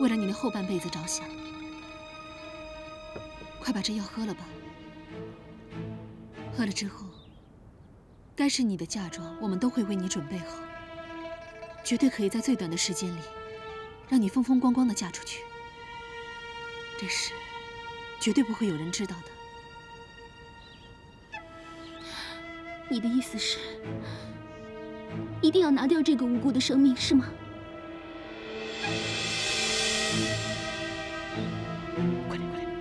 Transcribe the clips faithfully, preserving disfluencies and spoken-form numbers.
了你那后半辈子着想，快把这药喝了吧。喝了之后，该是你的嫁妆，我们都会为你准备好，绝对可以在最短的时间里，让你风风光光的嫁出去。这事，绝对不会有人知道的。 你的意思是，一定要拿掉这个无辜的生命，是吗？ 快点，快点！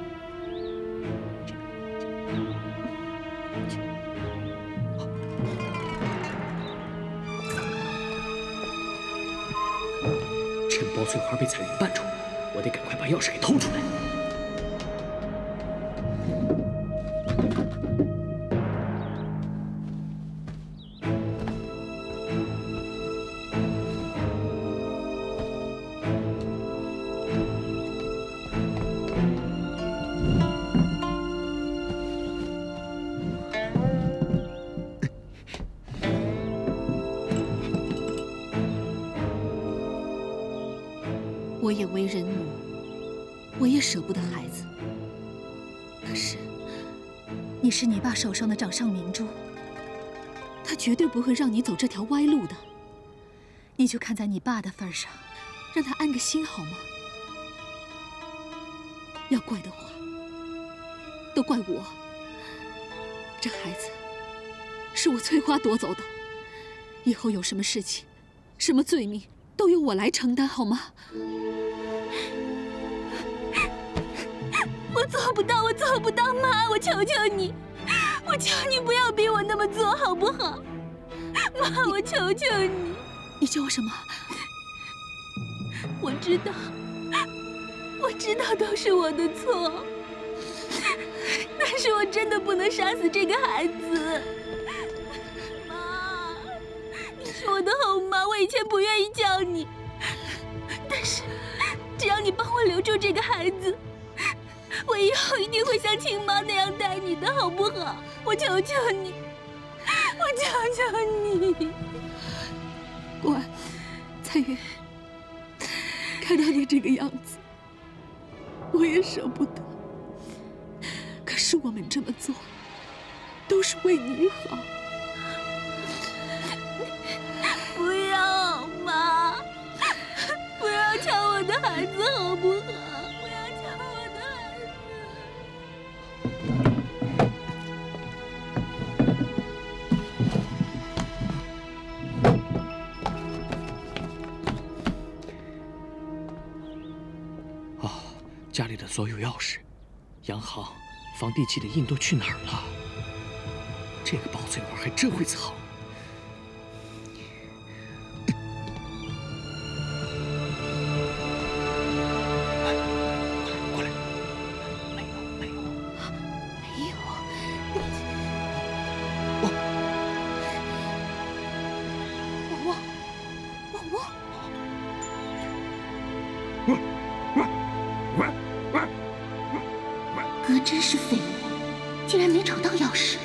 趁包翠花被彩云搬出，我得赶快把钥匙给偷出来。 我也为人母，我也舍不得孩子。可是，你是你爸手上的掌上明珠，他绝对不会让你走这条歪路的。你就看在你爸的份上，让他安个心好吗？要怪的话，都怪我。这孩子是我翠花夺走的，以后有什么事情，什么罪名，都由我来承担，好吗？ 我做不到，我做不到，妈，我求求你，我求你不要逼我那么做，好不好？妈，我求求你。 你叫我什么？ 我知道，我知道都是我的错，但是我真的不能杀死这个孩子。妈，你是我的后妈，我以前不愿意叫你，但是只要你帮我留住这个孩子。 我以后一定会像亲妈那样待你的，好不好？我求求你，我求求你。 乖，彩云，看到你这个样子，我也舍不得。可是我们这么做，都是为你好。 不要，妈，不要抢我的孩子，好不好？ 家里的所有钥匙、洋行、房地契的印都去哪儿了？这个包翠花还真会藏。过来，过来！没有，没有， 没有。 我， 我，我，我，我。 哥真是废物，竟然没找到钥匙。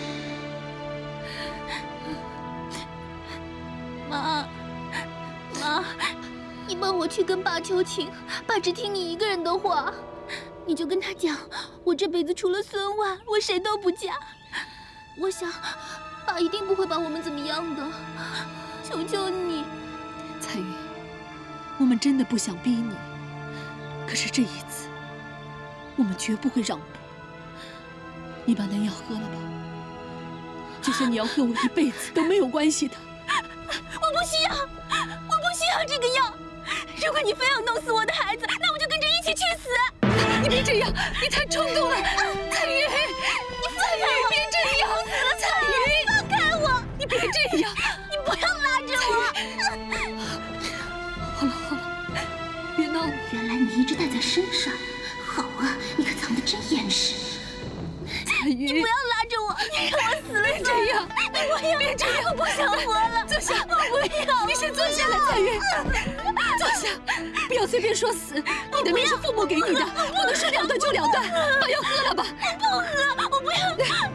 妈，妈，你帮我去跟爸求情，爸只听你一个人的话。你就跟他讲，我这辈子除了孙婉，我谁都不嫁。我想，爸一定不会把我们怎么样的。求求你， 彩云，我们真的不想逼你，可是这一次，我们绝不会让步。 你把那药喝了吧，就算你要和我一辈子都没有关系的。 我不需要，我不需要这个药。如果你非要弄死我的孩子，那我就跟着一起去死。 你别这样，你太冲动了，彩云， 你放开我！ 别这样，彩云， 放开我！ 你别这样， 你不要拉着我。好了好了，别闹了。 原来你一直带在身上，好啊，你可藏得真严实。 彩云， 你不要拉着我，你让我死了别这样， 你不要， 别这样， 我不想活了。 坐下， 我不要， 你先坐下来，彩云，坐下，不要随便说死。你的命是父母给你的，不能说了断就了断。把药喝了吧。 不喝，我不要。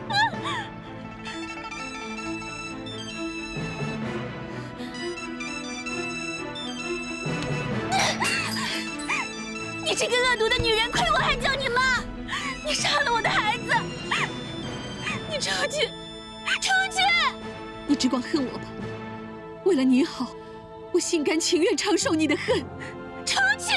你你这个恶毒的女人，亏我还叫你妈！你杀了我的孩子！你出去，出去！ 你只管恨我吧，为了你好，我心甘情愿承受你的恨。 出去！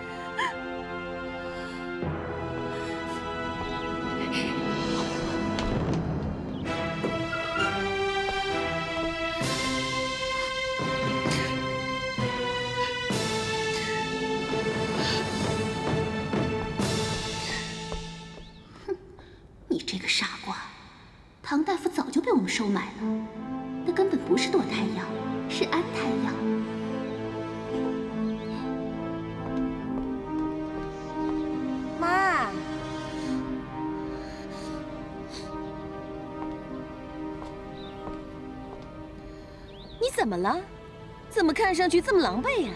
你这个傻瓜，唐大夫早就被我们收买了，那根本不是堕胎药，是安胎药。 妈，你怎么了？怎么看上去这么狼狈呀？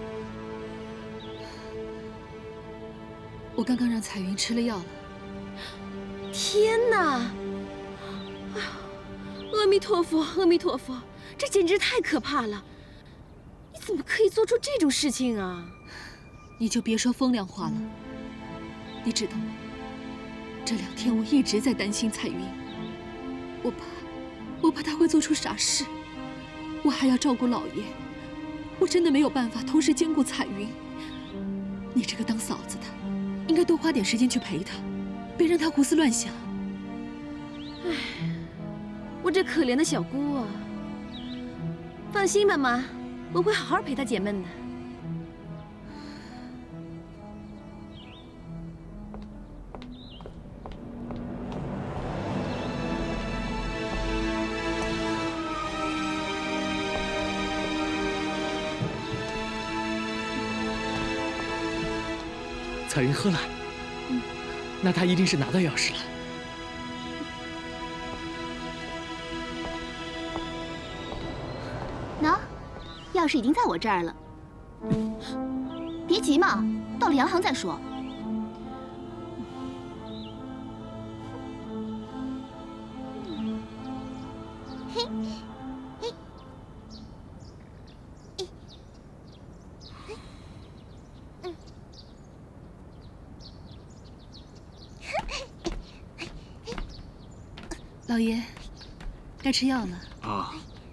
我刚刚让彩云吃了药了。 天哪！哎呀，阿弥陀佛，阿弥陀佛，这简直太可怕了！你怎么可以做出这种事情啊？ 你就别说风凉话了。你知道吗？这两天我一直在担心彩云，我怕，我怕她会做出傻事。我还要照顾老爷，我真的没有办法同时兼顾彩云。你这个当嫂子的，应该多花点时间去陪她。别让他胡思乱想。 唉，我这可怜的小姑啊！放心吧，妈，我会好好陪她解闷的。 彩云喝了。嗯。那他一定是拿到钥匙了。 喏，钥匙已经在我这儿了。别急嘛，到了洋行再说。嘿，嘿，嗯。 老爷，该吃药了。 啊！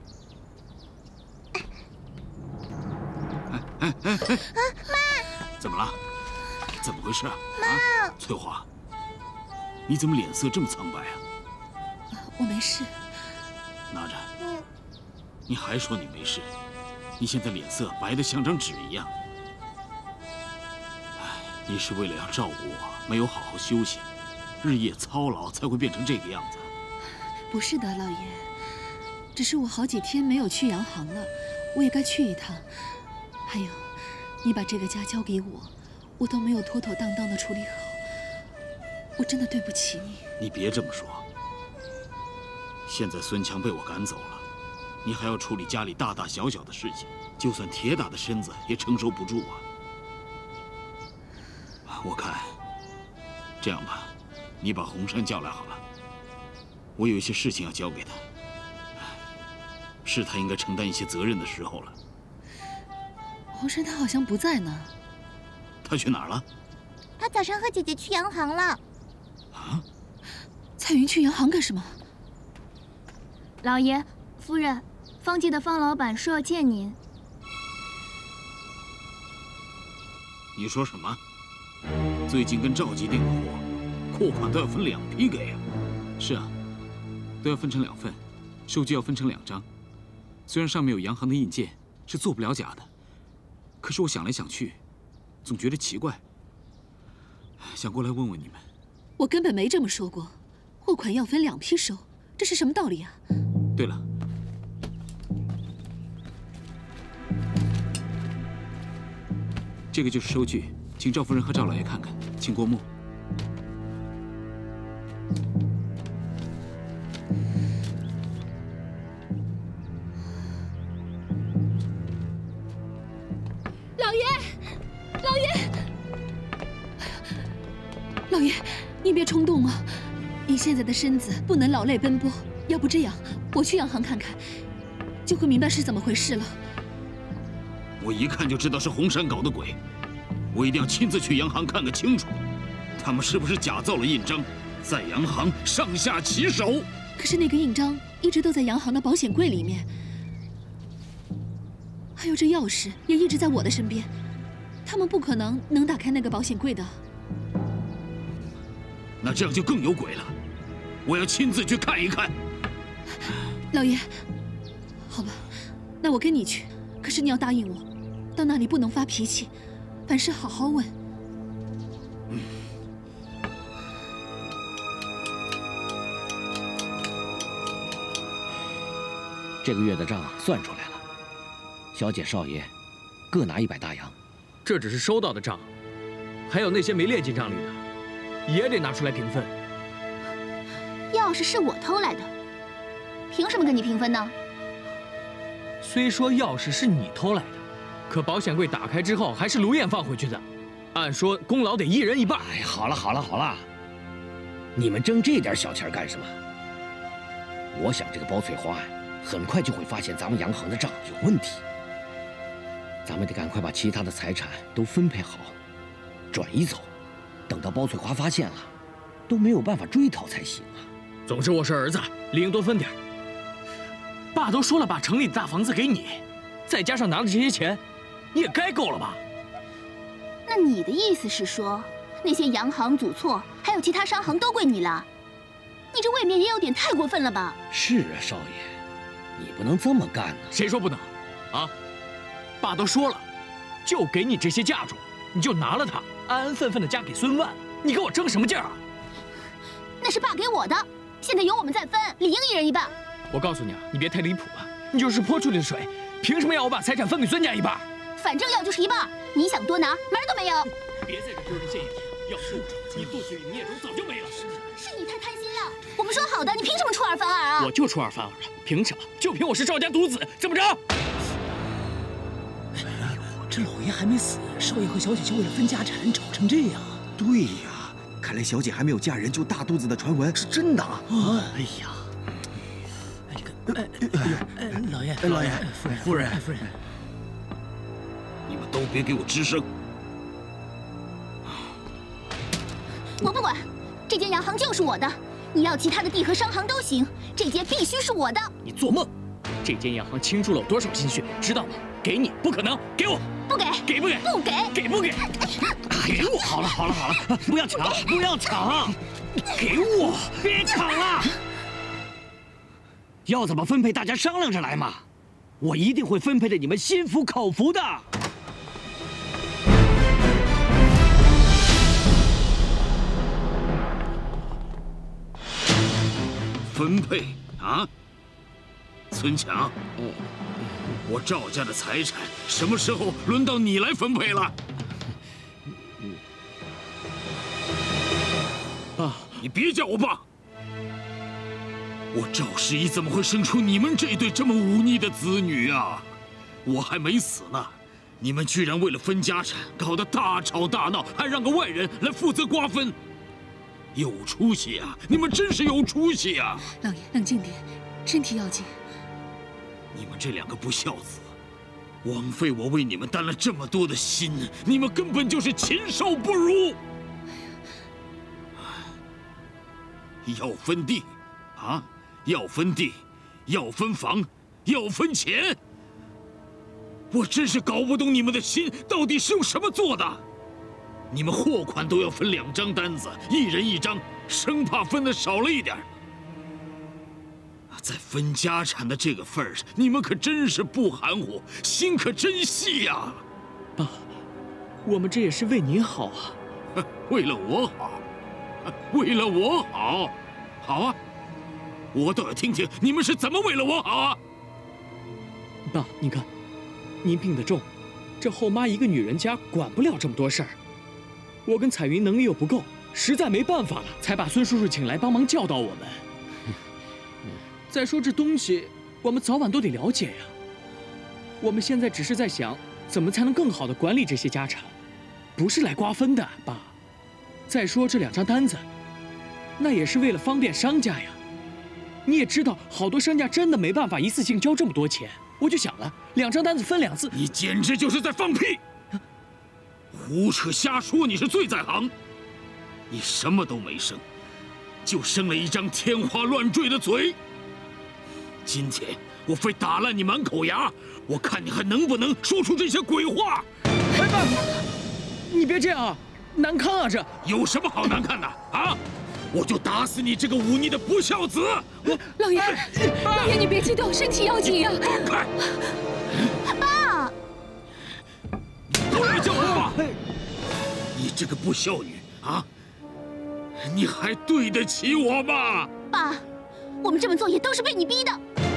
哎哎哎哎！妈，怎么了？怎么回事啊？妈，翠华，你怎么脸色这么苍白啊？ 我没事。 拿着。嗯。你还说你没事？你现在脸色白得像张纸一样。哎，你是为了要照顾我，没有好好休息，日夜操劳，才会变成这个样子。 不是的，老爷，只是我好几天没有去洋行了，我也该去一趟。还有，你把这个家交给我，我都没有妥妥当当的处理好，我真的对不起你。 你别这么说。现在孙强被我赶走了，你还要处理家里大大小小的事情，就算铁打的身子也承受不住啊。我看，这样吧，你把红山叫来好了。我有一些事情要交给他，是他应该承担一些责任的时候了。 红山他好像不在呢。 他去哪儿了？ 他早上和姐姐去洋行了。 啊？ 彩云去洋行干什么？ 老爷、夫人，方记的方老板说要见您。 你说什么？最近跟赵记订的货，货款都要分两批给啊？是啊。都要分成两份，收据要分成两张。虽然上面有洋行的印鉴，是做不了假的，可是我想来想去，总觉得奇怪，想过来问问你们。 我根本没这么说过，货款要分两批收，这是什么道理啊？ 对了，这个就是收据，请赵夫人和赵老爷看看，请过目。 老爷，你别冲动啊！你现在的身子不能劳累奔波，要不这样，我去洋行看看，就会明白是怎么回事了。 我一看就知道是红山搞的鬼，我我一定要亲自去洋行看个清楚，他们是不是假造了印章，在洋行上下其手？ 可是那个印章一直都在洋行的保险柜里面，还有这钥匙也一直在我的身边，他们不可能能打开那个保险柜的。 那这样就更有鬼了，我要亲自去看一看。 老爷，好吧，那我跟你去，可是你要答应我，到那里不能发脾气，凡事好好问。 嗯。 这个月的账算出来了，小姐少爷各拿一百大洋。 这只是收到的账，还有那些没列进账里的，也得拿出来平分。 钥匙是我偷来的，凭什么跟你平分呢？ 虽说钥匙是你偷来的，可保险柜打开之后还是卢燕放回去的，按说功劳得一人一半。 哎，好了好了好了，你们争这点小钱干什么？我想这个包翠花呀，很快就会发现咱们洋行的账有问题，咱们得赶快把其他的财产都分配好，转移走，等到包翠花发现了，都没有办法追讨才行啊。 总之我是儿子，理应多分点。爸都说了把城里的大房子给你，再加上拿的这些钱，你也该够了吧？ 那你的意思是说，那些洋行、祖厝还有其他商行都归你了？你这未免也有点太过分了吧？ 是啊，少爷，你不能这么干呢。 谁说不能？啊，爸都说了，就给你这些嫁妆，你就拿了它，安安分分的嫁给孙万，你跟我争什么劲儿啊？ 那是爸给我的，现在由我们再分，理应一人一半。 我告诉你啊，你别太离谱了，你就是泼出去的水，凭什么要我把财产分给孙家一半？ 反正要就是一半，你想多拿，门儿都没有。 别在这丢人现眼，要是我，你肚子里的孽种早就没了。 是你太贪心了，我们说好的，你凭什么出尔反尔啊？ 我就出尔反尔了，凭什么？就凭我是赵家独子，怎么着？ 哎呦，这老爷还没死，少爷和小姐就为了分家产吵成这样。 对呀，看来小姐还没有嫁人就大肚子的传闻是真的啊！ 哎呀，哎这个，哎哎哎，老爷， 老爷， 夫人， 夫人， 夫人， 你们都别给我吱声！ 我不管，这间洋行就是我的，你要其他的地和商行都行，这间必须是我的。 你做梦！这间洋行倾注了我多少心血，知道吗？给你不可能，给我！ 不给！ 给不给？ 不给！ 给不给？给我！ 好了好了好了，不要抢，不要抢！ 给我！ 别抢了！要怎么分配，大家商量着来嘛。我一定会分配的你们心服口服的。 分配啊，孙强，我赵家的财产什么时候轮到你来分配了？ 爸， 你别叫我爸！我赵十一怎么会生出你们这对这么忤逆的子女啊？我还没死呢，你们居然为了分家产搞得大吵大闹，还让个外人来负责瓜分。有出息啊！你们真是有出息啊！ 老爷，冷静点，身体要紧。 你们这两个不孝子，枉费我为你们担了这么多的心，你们根本就是禽兽不如！要分地，啊，要分地，要分房，要分钱。我真是搞不懂你们的心到底是用什么做的。你们货款都要分两张单子，一人一张，生怕分的少了一点。在分家产的这个份儿上，你们可真是不含糊，心可真细呀！ 爸，我们这也是为您好啊。 为了我好，为了我好，好啊！我倒要听听你们是怎么为了我好啊！ 爸，你看，您病得重，这后妈一个女人家管不了这么多事儿。我跟彩云能力又不够，实在没办法了，才把孙叔叔请来帮忙教导我们。再说这东西，我们早晚都得了解呀。我们现在只是在想，怎么才能更好的管理这些家产，不是来瓜分的，爸。再说这两张单子，那也是为了方便商家呀。你也知道，好多商家真的没办法一次性交这么多钱。我就想了，两张单子分两次， 你简直就是在放屁！ 胡扯瞎说，你是罪在行。你什么都没生，就生了一张天花乱坠的嘴。今天我非打烂你满口牙，我看你还能不能说出这些鬼话。 哎爸，你别这样啊，难看啊！这有什么好难看的啊？我就打死你这个忤逆的不孝子！我老爷，老爷你别激动，身体要紧呀！ 放开！ 爸， 不来叫我爸！你这个不孝女啊！你还对得起我吗？ 爸，我们这么做也都是被你逼的。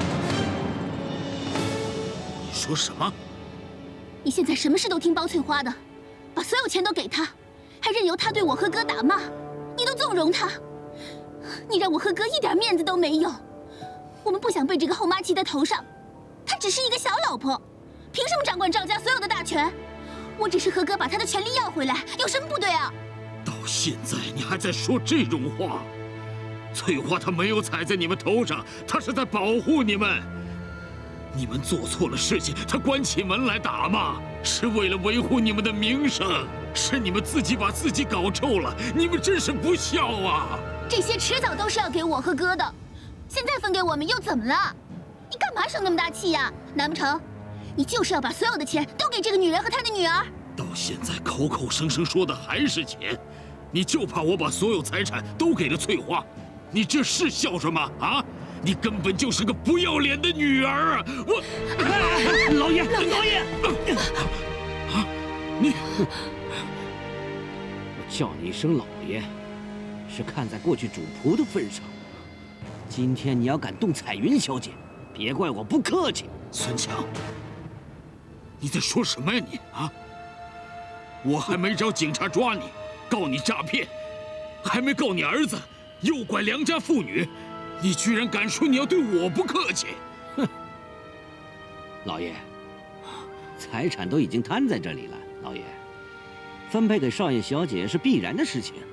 你说什么？ 你现在什么事都听包翠花的，把所有钱都给他，还任由他对我和哥打骂，你都纵容他，你让我和哥一点面子都没有。我们不想被这个后妈骑在头上，她只是一个小老婆，凭什么掌管赵家所有的大权？我只是和哥把他的权利要回来，有什么不对啊？ 到现在你还在说这种话？翠花她没有踩在你们头上，她是在保护你们。你们做错了事情，她关起门来打骂，是为了维护你们的名声。是你们自己把自己搞臭了，你们真是不孝啊！ 这些迟早都是要给我和哥的，现在分给我们又怎么了？你干嘛生那么大气呀？难不成你就是要把所有的钱都给这个女人和她的女儿？ 到现在口口声声说的还是钱，你就怕我把所有财产都给了翠花？你这是孝顺吗？啊！你根本就是个不要脸的女儿啊！我， 老爷，老爷， 啊，你， 我叫你一声老爷，是看在过去主仆的份上。今天你要敢动彩云小姐，别怪我不客气。 孙强，你在说什么呀你啊？我还没找警察抓你，告你诈骗，还没告你儿子诱拐良家妇女，你居然敢说你要对我不客气？ 哼！老爷，财产都已经摊在这里了，老爷，分配给少爷小姐是必然的事情。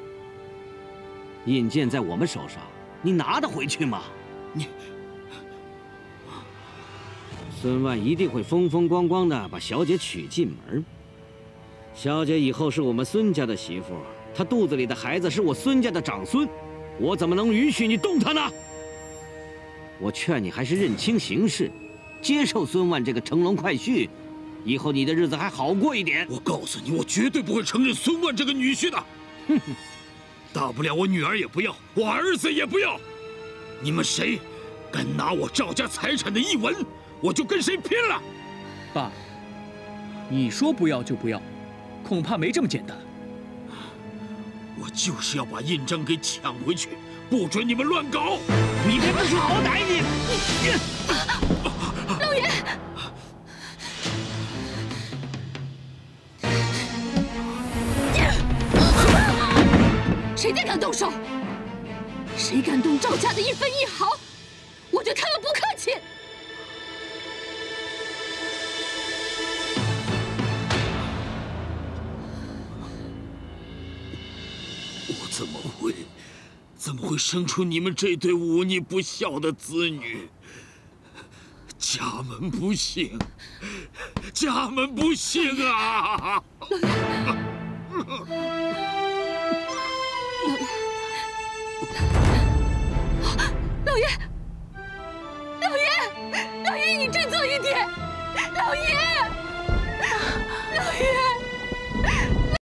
印鉴在我们手上，你拿得回去吗？ 你， 孙万一定会风风光光的把小姐娶进门。小姐以后是我们孙家的媳妇，她肚子里的孩子是我孙家的长孙，我怎么能允许你动她呢？我劝你还是认清形势，接受孙万这个乘龙快婿，以后你的日子还好过一点。 我告诉你，我绝对不会承认孙万这个女婿的。 哼哼， 大不了我女儿也不要，我儿子也不要。你们谁敢拿我赵家财产的一文，我就跟谁拼了。 爸，你说不要就不要，恐怕没这么简单。 我就是要把印章给抢回去，不准你们乱搞！ 你别不识好歹，你！ 老爷，谁再敢动手，谁敢动赵家的一分一毫，我对他们不客气！ 我怎么会，怎么会生出你们这对忤逆不孝的子女？家门不幸，家门不幸啊！ 老爷，老爷，老爷，你振作一点，老爷。